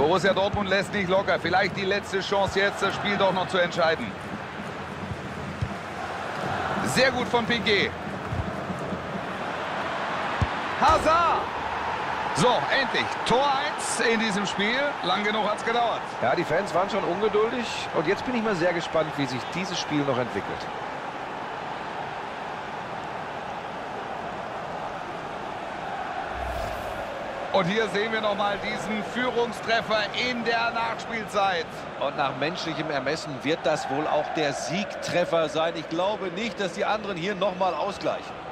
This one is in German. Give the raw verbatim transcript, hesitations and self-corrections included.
Borussia Dortmund lässt nicht locker. Vielleicht die letzte Chance jetzt, das Spiel doch noch zu entscheiden. Sehr gut von Piqué. Hazard. So, endlich. Tor eins in diesem Spiel. Lang genug hat es gedauert. Ja, die Fans waren schon ungeduldig. Und jetzt bin ich mal sehr gespannt, wie sich dieses Spiel noch entwickelt. Und hier sehen wir nochmal diesen Führungstreffer in der Nachspielzeit. Und nach menschlichem Ermessen wird das wohl auch der Siegtreffer sein. Ich glaube nicht, dass die anderen hier nochmal ausgleichen.